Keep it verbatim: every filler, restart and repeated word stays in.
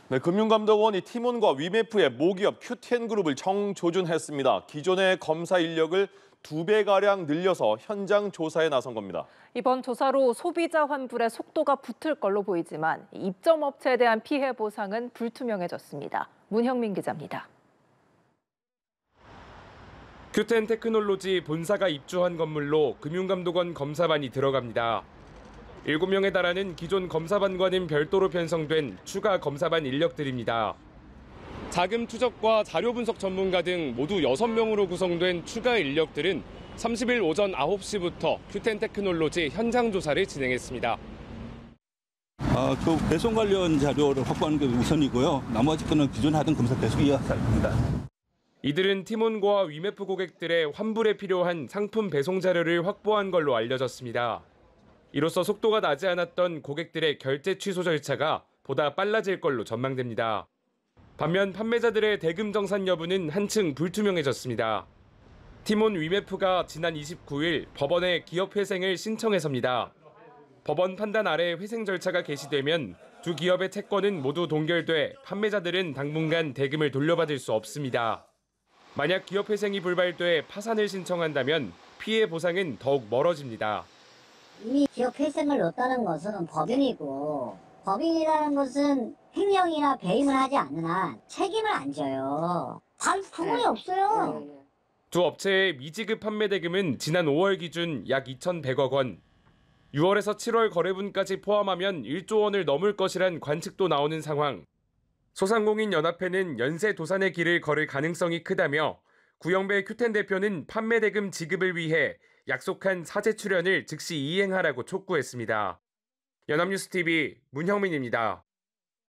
네, 금융감독원이 티몬과 위메프의 모기업 큐텐그룹을 청조준했습니다. 기존의 검사 인력을 두 배가량 늘려서 현장 조사에 나선 겁니다. 이번 조사로 소비자 환불의 속도가 붙을 걸로 보이지만 입점 업체에 대한 피해 보상은 불투명해졌습니다. 문형민 기자입니다. 큐텐 테크놀로지 본사가 입주한 건물로 금융감독원 검사반이 들어갑니다. 일곱 명에 달하는 기존 검사반과는 별도로 편성된 추가 검사반 인력들입니다. 자금 추적과 자료 분석 전문가 등 모두 여섯 명으로 구성된 추가 인력들은 삼십 일 오전 아홉 시부터 큐텐 테크놀로지 현장 조사를 진행했습니다. 아, 그 배송 관련 자료를 확보하는 게 우선이고요. 나머지 거는 기존에 하던 검사 계속 이어갑니다. 이들은 티몬과 위메프 고객들의 환불에 필요한 상품 배송 자료를 확보한 걸로 알려졌습니다. 이로써 속도가 나지 않았던 고객들의 결제 취소 절차가 보다 빨라질 걸로 전망됩니다. 반면 판매자들의 대금 정산 여부는 한층 불투명해졌습니다. 티몬 위메프가 지난 이십구 일 법원에 기업회생을 신청해서입니다. 법원 판단 아래 회생 절차가 개시되면 두 기업의 채권은 모두 동결돼 판매자들은 당분간 대금을 돌려받을 수 없습니다. 만약 기업회생이 불발돼 파산을 신청한다면 피해 보상은 더욱 멀어집니다. 이미 기업 회생을 넣었다는 것은 법인이고, 법인이라는 것은 횡령이나 배임을 하지 않는 한 책임을 안 져요. 발 구멍이 없어요. 두 업체의 미지급 판매 대금은 지난 오월 기준 약 이천백억 원. 유월에서 칠월 거래분까지 포함하면 일조 원을 넘을 것이란 관측도 나오는 상황. 소상공인연합회는 연쇄 도산의 길을 걸을 가능성이 크다며 구영배 큐텐 대표는 판매 대금 지급을 위해 약속한 사제 출연을 즉시 이행하라고 촉구했습니다. 연합뉴스티비 문형민입니다.